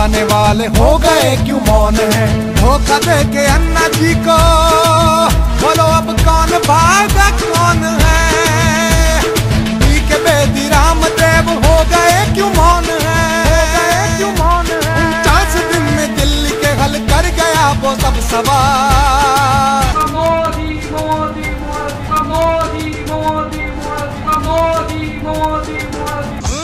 बताने वाले हो गए क्यों मौन है। धोखा दे के अन्ना जी को बोलो अब कौन भागा कौन है। पी के बेदी रामदेव हो गए क्यों मौन है। 49 दिन में दिल्ली के हल कर गया वो सब सवाल। मोदी मोदी मोदी मोदी मोदी मोदी मोदी।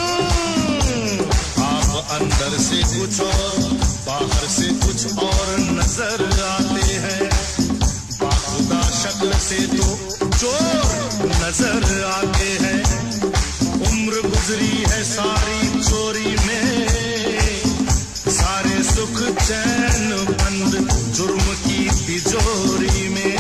आप अंदर से कुछ और बाहर से कुछ और नजर आते हैं। बाखुदा शक्ल से तो चोर नजर आते हैं। उम्र गुजरी है सारी चोरी में, सारे सुख चैन बंद जुर्म की तिजोरी में।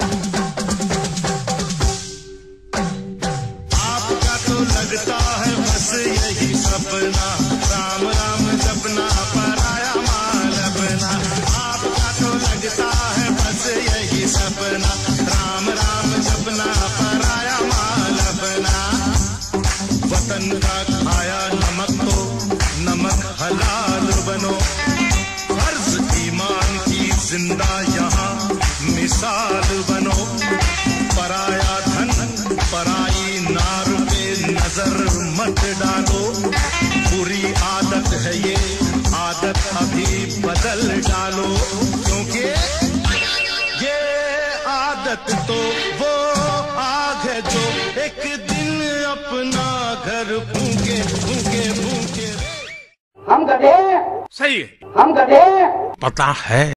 आपका तो लगता है बस यही सपना, राम राम जपना पराया माल अपना। आपका तो लगता है बस यही सपना, राम राम जपना पराया माल अपना। वतन का खाया नमक तो नमक हलाल बनो। फर्ज ईमान की जिंदा यहाँ मिसाल बनो। पराया धन पराई नार पे नजर मत डालो। बुरी आदत है ये आदत अभी बदल डालो, क्योंकि ये आदत तो वो आग है जो एक दिन अपना घर फूके फूके फूके। हम गधे सही है, हम गधे पता है।